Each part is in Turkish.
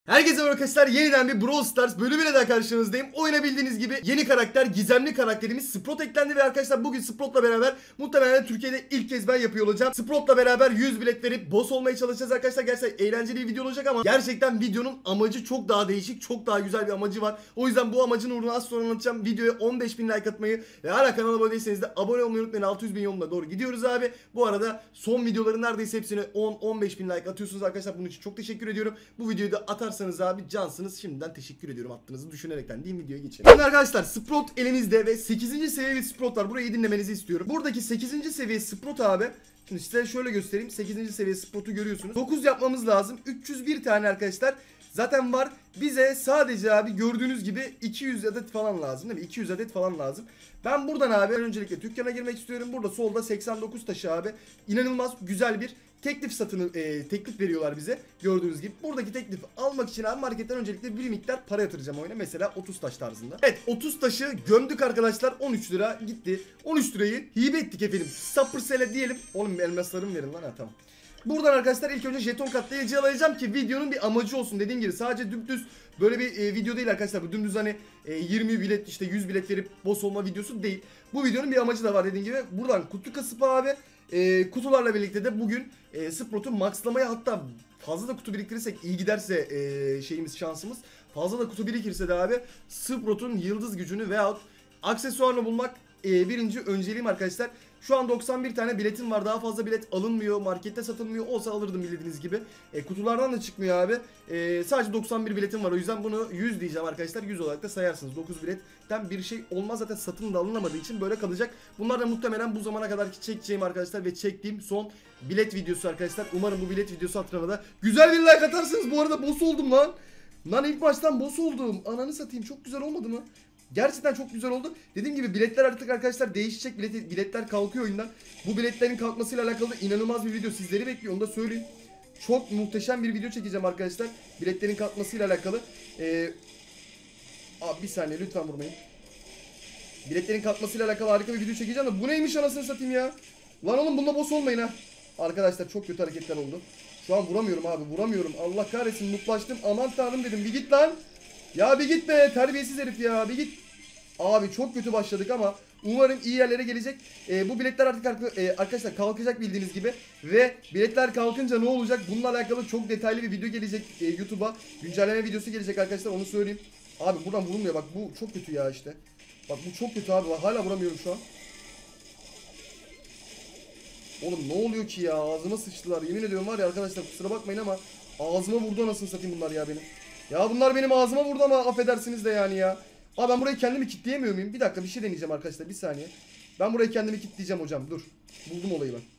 Herkese merhaba arkadaşlar, yeniden bir Brawl Stars bölümüyle daha karşınızdayım. Oyuna bildiğiniz gibi yeni karakter, gizemli karakterimiz Sprout eklendi ve arkadaşlar bugün Sprout'la beraber muhtemelen Türkiye'de ilk kez ben yapıyor olacağım. Sprout'la beraber 100 bilet verip boss olmaya çalışacağız arkadaşlar. Gerçekten eğlenceli bir video olacak ama gerçekten videonun amacı çok daha değişik, çok daha güzel bir amacı var. O yüzden bu amacın uğruna az sonra anlatacağım. Videoya 15.000 like atmayı ve hala kanala abone değilseniz de abone olmayı unutmayın. 600.000 yoluna doğru gidiyoruz abi. Bu arada son videoların neredeyse hepsine 10-15.000 like atıyorsunuz arkadaşlar. Bunun için çok teşekkür ediyorum. Bu videoyu da atarsanız abi cansınız. Şimdiden teşekkür ediyorum attığınızı düşünerekten diyeyim, videoya geçelim. Şimdi arkadaşlar Sprout elimizde ve 8. seviye bir Sprout var. Burayı dinlemenizi istiyorum. Buradaki 8. seviye Sprout abi. Şimdi size şöyle göstereyim. 8. seviye Sprout'u görüyorsunuz. 9 yapmamız lazım. 301 tane arkadaşlar. Zaten var. Bize sadece abi gördüğünüz gibi 200 adet falan lazım değil mi? 200 adet falan lazım. Ben buradan abi öncelikle dükkana girmek istiyorum. Burada solda 89 taşı abi. İnanılmaz güzel bir teklif teklif veriyorlar bize. Gördüğünüz gibi. Buradaki teklifi almak için abi marketten öncelikle bir miktar para yatıracağım oyuna. Mesela 30 taş tarzında. Evet, 30 taşı gömdük arkadaşlar. 13 lira gitti. 13 lirayı hibe ettik efendim. Sapırsele diyelim. Oğlum elmaslarımı verin lan, ha tamam. Buradan arkadaşlar ilk önce jeton katlayıcı alacağım ki videonun bir amacı olsun. Dediğim gibi sadece dümdüz böyle bir video değil arkadaşlar. Bu dümdüz hani 20 bilet işte 100 bilet verip boss olma videosu değil. Bu videonun bir amacı da var dediğim gibi. Buradan kutu kasıp abi kutularla birlikte de bugün Sprout'u maxlamaya, hatta fazla da kutu biriktirirsek iyi giderse şansımız. Fazla da kutu birikirse de abi Sprout'un yıldız gücünü veyahut aksesuarını bulmak birinci önceliğim arkadaşlar. Şu an 91 tane biletim var. Daha fazla bilet alınmıyor. Markette satılmıyor. Olsa alırdım bildiğiniz gibi. Kutulardan da çıkmıyor abi. Sadece 91 biletim var. O yüzden bunu 100 diyeceğim arkadaşlar. 100 olarak da sayarsınız. 9 biletten bir şey olmaz. Zaten satın da alınamadığı için böyle kalacak. Bunlar da muhtemelen bu zamana kadar çekeceğim arkadaşlar ve çektiğim son bilet videosu arkadaşlar. Umarım bu bilet videosu hatırına da güzel bir like atarsınız. Bu arada boss oldum lan. Lan ilk baştan boss oldum. Ananı satayım, çok güzel olmadı mı? Gerçekten çok güzel oldu. Dediğim gibi biletler artık arkadaşlar değişecek. Biletler kalkıyor oyundan. Bu biletlerin kalkmasıyla alakalı inanılmaz bir video sizleri bekliyor. Onu da söyleyeyim. Çok muhteşem bir video çekeceğim arkadaşlar. Biletlerin kalkmasıyla alakalı. Abi bir saniye lütfen vurmayın. Biletlerin kalkmasıyla alakalı harika bir video çekeceğim de bu neymiş anasını satayım ya. Lan oğlum bununla boss olmayın ha. Arkadaşlar çok kötü hareketler oldu. Şu an vuramıyorum abi, vuramıyorum. Allah kahretsin, mutlaştım. Aman tanrım dedim, bir git lan. Ya bir git be, terbiyesiz herif ya, bir git. Abi çok kötü başladık ama umarım iyi yerlere gelecek. Bu biletler artık arkadaşlar kalkacak bildiğiniz gibi. Ve biletler kalkınca ne olacak? Bununla alakalı çok detaylı bir video gelecek YouTube'a. Güncelleme videosu gelecek arkadaşlar, onu söyleyeyim. Abi buradan vurulmuyor, bak bu çok kötü ya işte. Bak bu çok kötü abi, hala vuramıyorum şu an. Oğlum ne oluyor ki ya, ağzıma sıçtılar. Yemin ediyorum var ya arkadaşlar, kusura bakmayın ama ağzıma vurdu anasını satayım bunlar ya benim. Ya bunlar benim ağzıma vurdu ama affedersiniz de yani ya. Abi ben burayı kendimi kilitleyemiyor muyum? Bir dakika, bir şey deneyeceğim arkadaşlar, bir saniye. Ben burayı kendimi kilitleyeceğim hocam, dur. Buldum olayı ben.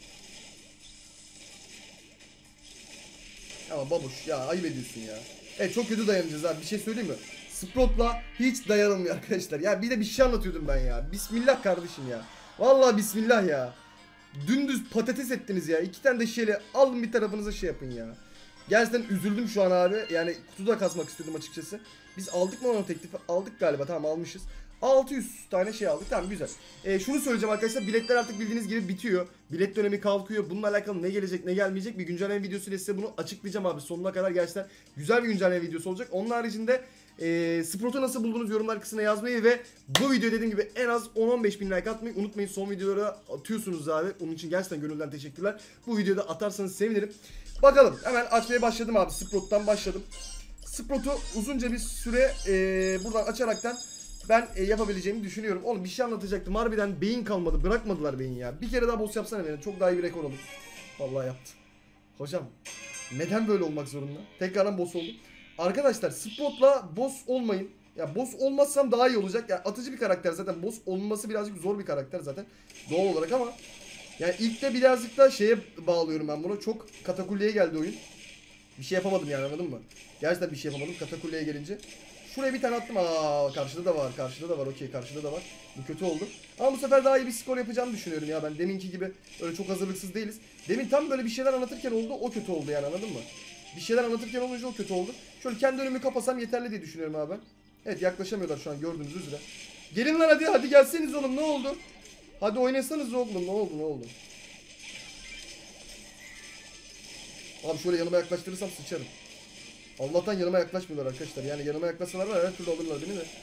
Ama babuş ya, ayıp ediyorsun ya. Evet, çok kötü dayanacağız abi, bir şey söyleyeyim mi? Sprout'la hiç dayanılmıyor arkadaşlar. Ya bir de bir şey anlatıyordum ben ya. Bismillah kardeşim ya. Vallahi bismillah ya. Dümdüz patates ettiniz ya. 2 tane de şeyle alın bir tarafınıza şey yapın ya. Gerçekten üzüldüm şu an abi. Yani kutuda kasmak istiyordum açıkçası. Biz aldık mı onun teklifi? Aldık galiba, tamam almışız. 600 tane şey aldık, tamam güzel. Şunu söyleyeceğim arkadaşlar, biletler artık bildiğiniz gibi bitiyor. Bilet dönemi kalkıyor. Bununla alakalı ne gelecek ne gelmeyecek bir güncelleme videosuyla size bunu açıklayacağım abi. Sonuna kadar gerçekten güzel bir güncelleme videosu olacak. Onun haricinde Sprout'u nasıl buldunuz yorumlar kısmına yazmayı ve bu videoya dediğim gibi en az 10-15 bin like atmayı unutmayın. Son videolara atıyorsunuz abi. Onun için gerçekten gönülden teşekkürler. Bu videoda atarsanız sevinirim. Bakalım, hemen açmaya başladım abi. Sprout'tan başladım. Sprout'u uzunca bir süre buradan açaraktan ben yapabileceğimi düşünüyorum. Oğlum bir şey anlatacaktım. Harbiden beyin kalmadı. Bırakmadılar beyin ya. Bir kere daha boss yapsana beni. Çok daha iyi bir rekor olur. Vallahi yaptı. Hocam neden böyle olmak zorunda? Tekrardan boss oldum. Arkadaşlar Sprout'la boss olmayın. Ya boss olmazsam daha iyi olacak. Ya atıcı bir karakter zaten. Boss olması birazcık zor bir karakter zaten. Doğal olarak ama yani ilk de birazcık da şeye bağlıyorum ben bunu. Çok katakulleye geldi oyun. Bir şey yapamadım yani, anladın mı? Gerçekten bir şey yapamadım katakulleye gelince. Şuraya bir tane attım. Karşıda da var. Karşıda da var. Okey, karşıda da var. Bu kötü oldu. Ama bu sefer daha iyi bir skor yapacağımı düşünüyorum ya ben. Deminki gibi öyle çok hazırlıksız değiliz. Demin tam böyle bir şeyler anlatırken oldu. O kötü oldu yani, anladın mı? Bir şeyler anlatırken olunca o kötü oldu. Şöyle kendi önümü kapasam yeterli diye düşünüyorum abi. Evet, yaklaşamıyorlar şu an gördüğünüz üzere. Gelin lan hadi. Hadi gelseniz oğlum, ne oldu? Hadi oynasanız oğlum, ne oldu ne oldu? Abi şöyle yanıma yaklaştırırsam sıçarım. Allah'tan yanıma yaklaşmıyorlar arkadaşlar. Yani yanıma yaklaşsalar var her türlü alırlar beni de.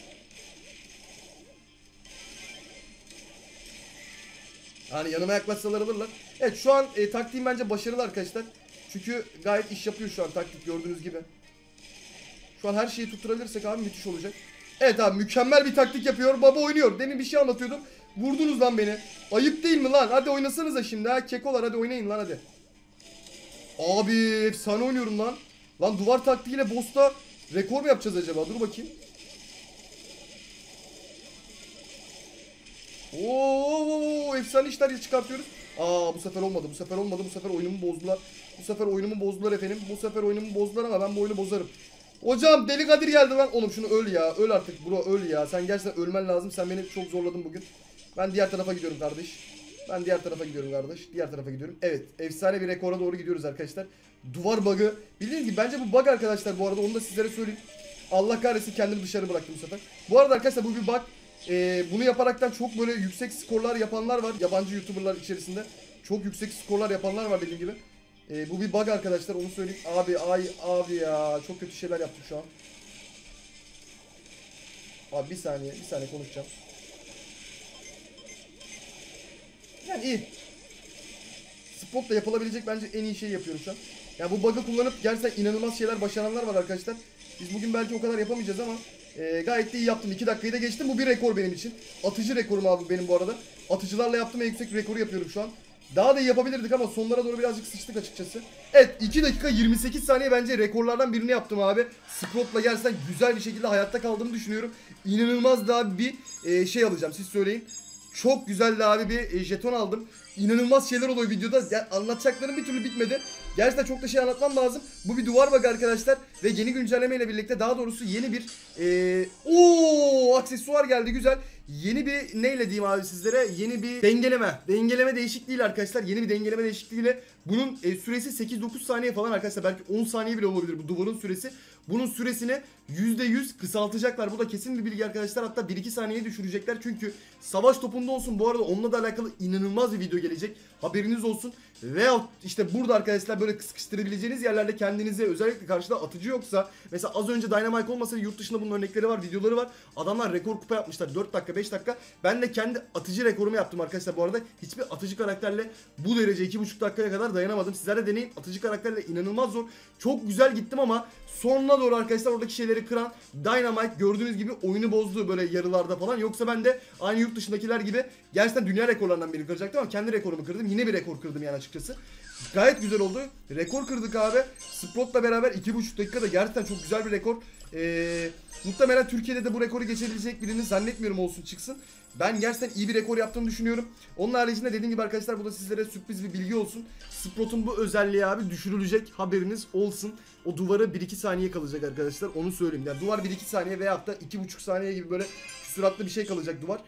Yani yanıma yaklaşsalar alırlar. Evet şu an taktiğim bence başarılı arkadaşlar. Çünkü gayet iş yapıyor şu an taktik gördüğünüz gibi. Şu an her şeyi tutturabilirsek abi müthiş olacak. Evet abi mükemmel bir taktik yapıyor. Baba oynuyor. Demin bir şey anlatıyordum. Vurdunuz lan beni. Ayıp değil mi lan? Hadi oynasanıza şimdi ha. Kekolar hadi oynayın lan hadi. Abi efsane oynuyorum lan. Lan duvar taktiğiyle boss'ta rekor mu yapacağız acaba? Dur bakayım. Oo efsane işler çıkartıyoruz. Aa bu sefer olmadı. Bu sefer olmadı. Bu sefer oyunumu bozdular. Bu sefer oyunumu bozdular efendim. Bu sefer oyunumu bozdular ama ben bu oyunu bozarım. Hocam Deli Kadir geldi lan. Oğlum şunu öl ya. Öl artık bro öl ya. Sen gerçekten ölmen lazım. Sen beni çok zorladın bugün. Ben diğer tarafa gidiyorum kardeş. Ben diğer tarafa gidiyorum kardeş. Diğer tarafa gidiyorum. Evet. Efsane bir rekora doğru gidiyoruz arkadaşlar. Duvar bug'ı. Bildiğiniz gibi bence bu bug arkadaşlar bu arada. Onu da sizlere söyleyeyim. Allah kahretsin kendimi dışarı bıraktım bu sefer. Bu arada arkadaşlar bu bir bug. Bunu yaparaktan çok böyle yüksek skorlar yapanlar var. Yabancı YouTuber'lar içerisinde. Çok yüksek skorlar yapanlar var dediğim gibi. Bu bir bug arkadaşlar onu söyleyeyim. Abi ya çok kötü şeyler yaptık şu an. Abi bir saniye konuşacağım. Yani iyi. Spot'la yapılabilecek bence en iyi şeyi yapıyorum şu an. Yani bu bug'ı kullanıp gerçekten inanılmaz şeyler başaranlar var arkadaşlar. Biz bugün belki o kadar yapamayacağız ama gayet de iyi yaptım. 2 dakikayı da geçtim. Bu bir rekor benim için. Atıcı rekorum abi benim bu arada. Atıcılarla yaptığım en yüksek rekoru yapıyorum şu an. Daha da iyi yapabilirdik ama sonlara doğru birazcık sıçtık açıkçası. Evet 2 dakika 28 saniye bence rekorlardan birini yaptım abi. Sprot'la gerçekten güzel bir şekilde hayatta kaldığımı düşünüyorum. İnanılmaz daha bir şey alacağım siz söyleyin. Çok güzel de abi bir jeton aldım. İnanılmaz şeyler oluyor videoda. Yani anlatacaklarım bir türlü bitmedi. Gerçekten çok da şey anlatmam lazım. Bu bir duvar bug arkadaşlar. Ve yeni güncelleme ile birlikte daha doğrusu yeni bir aksesuar geldi güzel. Yeni bir neyle diyeyim abi sizlere? Yeni bir dengeleme. Dengeleme değişikliğiyle arkadaşlar. Yeni bir dengeleme değişikliğiyle bunun süresi 8-9 saniye falan arkadaşlar. Belki 10 saniye bile olabilir bu duvarın süresi. Bunun süresini %100 kısaltacaklar. Bu da kesin bir bilgi arkadaşlar. Hatta 1-2 saniyeye düşürecekler. Çünkü savaş topunda olsun. Bu arada onunla da alakalı inanılmaz bir video gelecek. Haberiniz olsun. Veyahut işte burada arkadaşlar böyle sıkıştırabileceğiniz yerlerde kendinize özellikle karşıda atıcı yoksa. Mesela az önce Dynamite olmasa yurt dışında bunun örnekleri var, videoları var. Adamlar rekor kupa yapmışlar 4 dakika 5 dakika. Ben de kendi atıcı rekorumu yaptım arkadaşlar bu arada. Hiçbir atıcı karakterle bu derece 2,5 dakikaya kadar dayanamadım. Sizler de deneyin. Atıcı karakterle inanılmaz zor. Çok güzel gittim ama sonuna doğru arkadaşlar oradaki şeyleri kıran Dynamite gördüğünüz gibi oyunu bozdu böyle yarılarda falan. Yoksa ben de aynı yurt dışındakiler gibi gerçekten dünya rekorlarından biri kıracaktım ama kendi rekorumu kırdım. Yine bir rekor kırdım yani açıkçası. Gayet güzel oldu. Rekor kırdık abi. Sprot'la beraber 2,5 dakikada gerçekten çok güzel bir rekor. Muhtemelen Türkiye'de de bu rekoru geçebilecek birini zannetmiyorum olsun çıksın. Ben gerçekten iyi bir rekor yaptığımı düşünüyorum. Onun haricinde dediğim gibi arkadaşlar bu da sizlere sürpriz bir bilgi olsun. Sprot'un bu özelliği abi düşürülecek haberiniz olsun. O duvara 1-2 saniye kalacak arkadaşlar onu söyleyeyim. Yani duvar 1-2 saniye veyahut da 2,5 saniye gibi böyle küsuratlı bir şey kalacak duvar.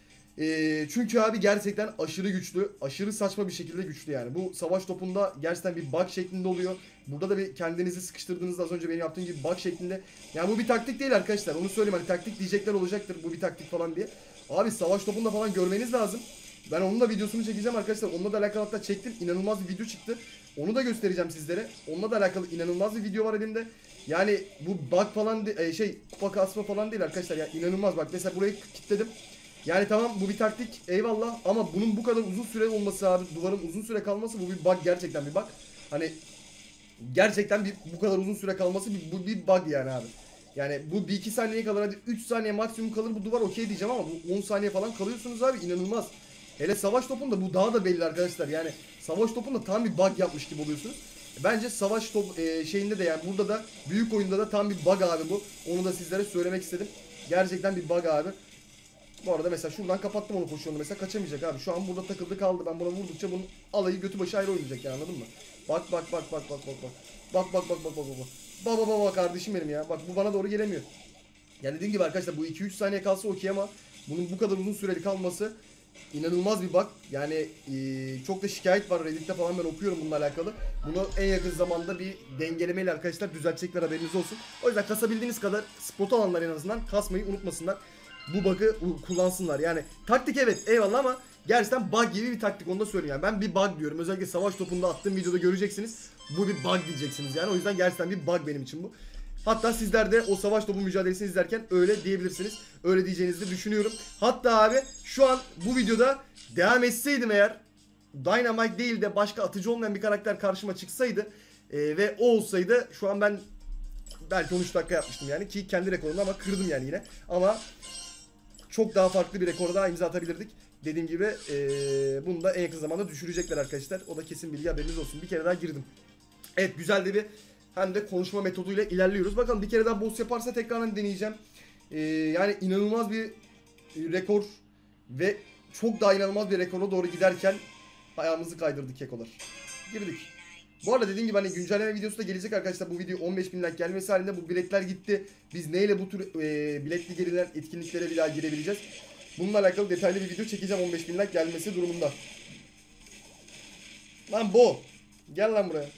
Çünkü abi gerçekten aşırı güçlü, aşırı saçma bir şekilde güçlü yani. Bu savaş topunda gerçekten bir bug şeklinde oluyor. Burada da bir kendinizi sıkıştırdığınızda az önce benim yaptığım gibi bug şeklinde. Yani bu bir taktik değil arkadaşlar. Onu söyleyeyim hani taktik diyecekler olacaktır bu bir taktik falan diye. Abi savaş topunda falan görmeniz lazım. Ben onun da videosunu çekeceğim arkadaşlar. Onunla da alakalı hatta çektim. İnanılmaz bir video çıktı. Onu da göstereceğim sizlere. Onunla da alakalı inanılmaz bir video var elimde. Yani bu bug falan kupa kasma falan değil arkadaşlar. Yani inanılmaz bak mesela burayı kilitledim. Yani tamam bu bir taktik eyvallah ama bunun bu kadar uzun süre olması abi duvarın uzun süre kalması bu bir bug gerçekten bir bug. Hani gerçekten bu kadar uzun süre kalması bu bir bug yani abi. Yani bu 1-2 saniyeye kadar hadi 3 saniye maksimum kalır bu duvar okey diyeceğim ama bu 10 saniye falan kalıyorsunuz abi inanılmaz. Hele savaş topunda bu daha da belli arkadaşlar yani savaş topunda tam bir bug yapmış gibi oluyorsunuz. Bence savaş şeyinde de yani burada da büyük oyunda da tam bir bug abi bu. Onu da sizlere söylemek istedim. Gerçekten bir bug abi. Bu arada mesela şuradan kapattım onu pozisyonu mesela kaçamayacak abi. Şu an burada takıldı kaldı. Ben buna vurdukça bunun alayı götü başı ayrı oynayacak yani anladın mı? Bak. Bak kardeşim benim ya. Bak bu bana doğru gelemiyor. Yani dediğim gibi arkadaşlar bu 2-3 saniye kalsa okey ama bunun bu kadar uzun süreli kalması inanılmaz bir bug. Yani çok da şikayet var Reddit'te falan ben okuyorum bununla alakalı. Bunu en yakın zamanda bir dengelemeyle arkadaşlar düzeltecekler haberiniz olsun. O yüzden kasabildiğiniz kadar spot alanlar en azından kasmayı unutmasınlar. Bu bug'ı kullansınlar. Yani taktik evet eyvallah ama gerçekten bug gibi bir taktik onu da söyleyeyim. Yani ben bir bug diyorum. Özellikle savaş topunda attığım videoda göreceksiniz. Bu bir bug diyeceksiniz yani. O yüzden gerçekten bir bug benim için bu. Hatta sizler de o savaş topu mücadelesini izlerken öyle diyebilirsiniz. Öyle diyeceğinizi düşünüyorum. Hatta abi şu an bu videoda devam etseydim eğer, Dynamite değil de başka atıcı olmayan bir karakter karşıma çıksaydı ve o olsaydı şu an ben belki 13 dakika yapmıştım yani, ki kendi rekorumda ama kırdım yani yine. Ama çok daha farklı bir rekora daha imza atabilirdik. Dediğim gibi bunu da en yakın zamanda düşürecekler arkadaşlar. O da kesin bilgi, haberiniz olsun. Bir kere daha girdim. Evet, güzel de bir hem de konuşma metoduyla ilerliyoruz. Bakalım bir kere daha boss yaparsa tekrardan deneyeceğim. Yani inanılmaz bir rekor ve çok daha inanılmaz bir rekora doğru giderken ayağımızı kaydırdık kekolar. Girdik. Bu arada dediğim gibi hani güncelleme videosu da gelecek arkadaşlar. Bu video 15.000 like gelmesi halinde bu biletler gitti. Biz neyle bu tür biletli gerilen etkinliklere bir daha girebileceğiz? Bununla alakalı detaylı bir video çekeceğim 15.000 like gelmesi durumunda. Lan Bo, gel lan buraya.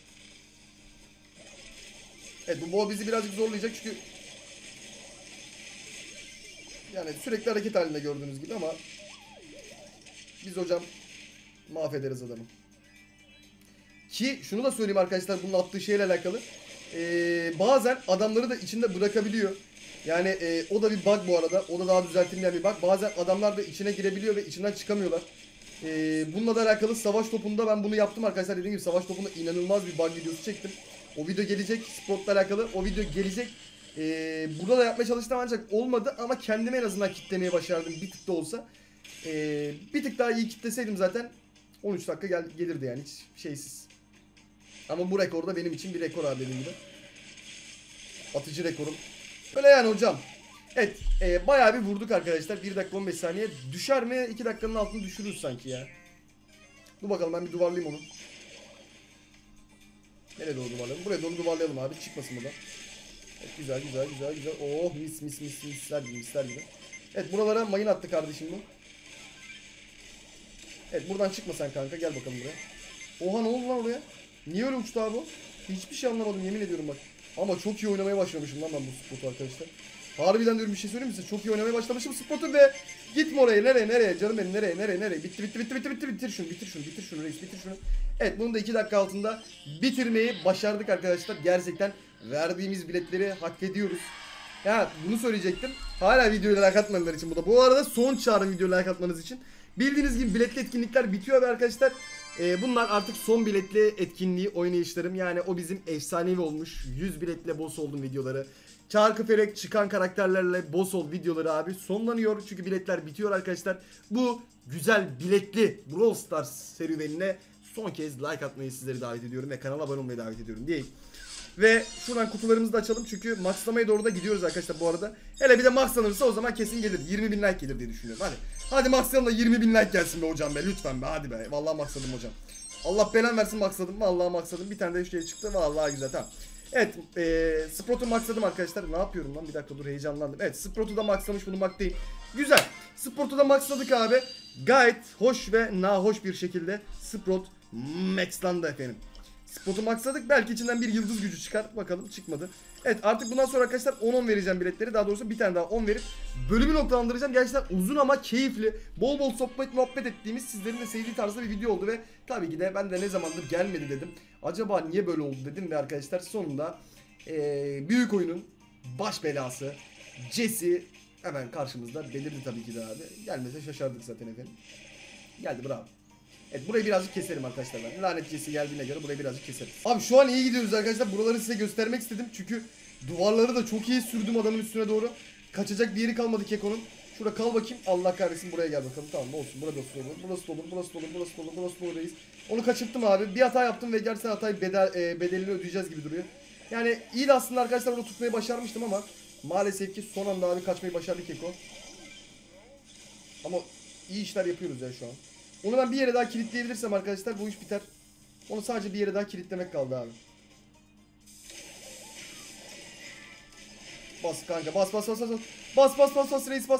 Evet, bu Bo bizi birazcık zorlayacak çünkü yani sürekli hareket halinde gördüğünüz gibi, ama biz hocam mahvederiz adamı. Ki şunu da söyleyeyim arkadaşlar, bunun attığı şeyle alakalı. Bazen adamları da içinde bırakabiliyor. Yani o da bir bug bu arada. O da daha düzeltilmeyen bir bug. Bazen adamlar da içine girebiliyor ve içinden çıkamıyorlar. Bununla da alakalı savaş topunda ben bunu yaptım arkadaşlar. Dediğim gibi savaş topunda inanılmaz bir bug videosu çektim. O video gelecek. Sportla alakalı o video gelecek. Burada da yapmaya çalıştım ancak olmadı. Ama kendime en azından kitlemeye başardım. Bir tık da olsa. Bir tık daha iyi kitleseydim zaten 13 dakika gelirdi yani, hiç şeysiz. Ama bu rekor da benim için bir rekor abi, dediğim gibi. Atıcı rekorum. Öyle yani hocam. Evet, bayağı bir vurduk arkadaşlar. 1 dakika 15 saniye. Düşer mi? 2 dakikanın altını düşürürüz sanki ya. Dur bakalım, ben bir duvarlayayım onu. Nereye doğru duvarlayalım? Buraya doğru duvarlayalım abi. Çıkmasın burada. Evet, güzel güzel güzel güzel. Oh, misler gibi, misler gibi. Evet, buralara mayın attı kardeşim bu. Evet, buradan çıkma sen kanka, gel bakalım buraya. Oha, ne oldu lan oraya? Niye öyle uçtu abi o? Hiçbir şey anlamadım, yemin ediyorum bak. Ama çok iyi oynamaya başlamışım lan ben bu spotu arkadaşlar. Harbiden diyorum, bir şey söyleyeyim mi size? Çok iyi oynamaya başlamışım spotu ve gitme oraya, nereye canım benim, nereye bitir şunu reis, bitir şunu. Evet, bunu da 2 dakika altında bitirmeyi başardık arkadaşlar. Gerçekten verdiğimiz biletleri hak ediyoruz. Ya bunu söyleyecektim. Hala videoya like atmayanlar için bu da. Bu arada son çağrım videoya like atmanız için. Bildiğiniz gibi biletli etkinlikler bitiyor ve arkadaşlar bunlar artık son biletli etkinliği oynayışlarım. Yani o bizim efsanevi olmuş 100 biletle boss oldum videoları. Çarkı felek çıkan karakterlerle boss ol videoları abi sonlanıyor. Çünkü biletler bitiyor arkadaşlar. Bu güzel biletli Brawl Stars serüvenine son kez like atmayı sizleri davet ediyorum ve kanala abone olmayı davet ediyorum diyeyim. Ve şuradan kutularımızı da açalım çünkü maxlamaya doğru da gidiyoruz arkadaşlar bu arada. Hele bir de maxlanırsa o zaman kesin gelir. 20.000 like gelir diye düşünüyorum. Hadi maxlayalım da 20.000 like gelsin be hocam be, lütfen be, hadi be. Vallahi maxladım hocam. Allah belan versin, maxladım. Vallahi maxladım. Bir tane de şey çıktı. Vallahi güzel, tamam. Evet, Sprout'u maxladım arkadaşlar. Ne yapıyorum lan? Bir dakika dur, heyecanlandım. Evet, Sprout'u da maxlamış bulunmaktayım. Güzel. Sprout'u da maxladık abi. Gayet hoş ve nahoş bir şekilde Sprout maxlandı efendim. Spotu maxladık. Belki içinden bir yıldız gücü çıkar. Bakalım, çıkmadı. Evet, artık bundan sonra arkadaşlar 10-10 vereceğim biletleri. Daha doğrusu bir tane daha 10 verip bölümü noktalandıracağım. Gerçekten uzun ama keyifli, bol bol sohbet muhabbet ettiğimiz, sizlerin de sevdiği tarzda bir video oldu. Ve tabii ki de ben de ne zamandır gelmedi dedim. Acaba niye böyle oldu dedim ve arkadaşlar sonunda büyük oyunun baş belası Jesse hemen karşımızda belirdi tabii ki de abi. Gelmese şaşardık zaten efendim. Geldi, bravo. Evet, burayı birazcık keserim arkadaşlar ben. Lanet Jesse geldiğine göre burayı birazcık keseriz. Abi şu an iyi gidiyoruz arkadaşlar. Buraları size göstermek istedim. Çünkü duvarları da çok iyi sürdüm adamın üstüne doğru. Kaçacak bir yeri kalmadı Keko'nun. Şurada kal bakayım. Allah kahretsin, buraya gel bakalım. Tamam, olsun. Burada olur. Burası da olur. Burası da olur. Burası da olur. Burası da olur reis. Onu kaçırttım abi. Bir hata yaptım ve gerçekten hatayı bedelini ödeyeceğiz gibi duruyor. Yani iyi de aslında arkadaşlar onu tutmayı başarmıştım ama maalesef ki son anda abi kaçmayı başardı Keko. Ama iyi işler yapıyoruz ya şu an. Onu ben bir yere daha kilitleyebilirsem arkadaşlar bu iş biter. Onu sadece bir yere daha kilitlemek kaldı abi. Bas kanka, bas bas bas bas. Bas bas bas bas reis, bas.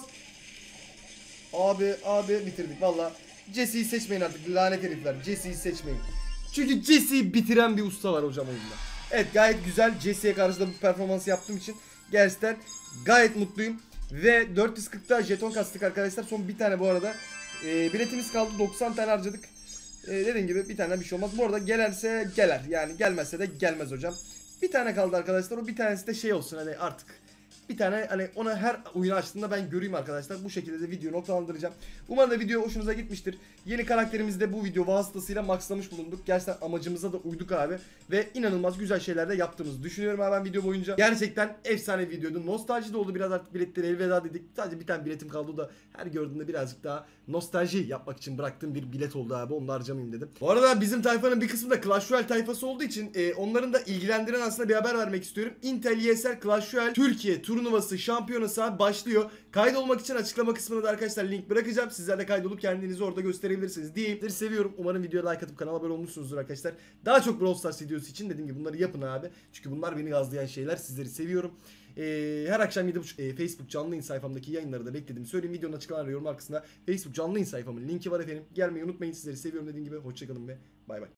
Abi bitirdik valla. Jesse'yi seçmeyin artık, lanet herifler. Jesse'yi seçmeyin. Çünkü Jesse'yi bitiren bir usta var hocam oyunda. Evet, gayet güzel. Jesse'ye karşı da bu performansı yaptığım için gerçekten gayet mutluyum. Ve 440'ta jeton kastık arkadaşlar. Son bir tane bu arada. Biletimiz kaldı, 90 tane harcadık. Dediğim gibi bir tane bir şey olmaz. Bu arada gelirse gelir. Yani gelmezse de gelmez hocam. Bir tane kaldı arkadaşlar. O bir tanesi de şey olsun hani artık. Bir tane hani ona her oyunu açtığında ben göreyim arkadaşlar. Bu şekilde de videoyu noktalandıracağım. Umarım da video hoşunuza gitmiştir. Yeni karakterimizi de bu video vasıtasıyla maxlamış bulunduk. Gerçekten amacımıza da uyduk abi. Ve inanılmaz güzel şeyler de yaptığımızı düşünüyorum abi ben video boyunca. Gerçekten efsane bir videoydu. Nostalji de oldu biraz, artık biletleri elveda dedik. Sadece bir tane biletim kaldı, o da her gördüğümde birazcık daha nostalji yapmak için bıraktığım bir bilet oldu abi. Onu da harcamayayım dedim. Bu arada bizim tayfanın bir kısmı da Clash Royale tayfası olduğu için onların da ilgilendiren aslında bir haber vermek istiyorum. Intel ESL Clash Royale Türkiye turnuvası şampiyonası abi başlıyor. Kaydolmak için açıklama kısmına da arkadaşlar link bırakacağım. Sizler de kaydolup kendinizi orada gösterebilirsiniz diyeyim. Sizleri seviyorum. Umarım videoya like atıp kanala abone olmuşsunuzdur arkadaşlar. Daha çok Brawl Stars videosu için dediğim gibi bunları yapın abi. Çünkü bunlar beni gazlayan şeyler. Sizleri seviyorum. Her akşam 7.30 Facebook canlı yayın sayfamdaki yayınları da beklediğimi söyleyeyim. Videonun açıklamaları yorum kısmında Facebook canlı yayın sayfamın linki var efendim. Gelmeyi unutmayın. Sizleri seviyorum dediğim gibi. Hoşçakalın ve bay bay.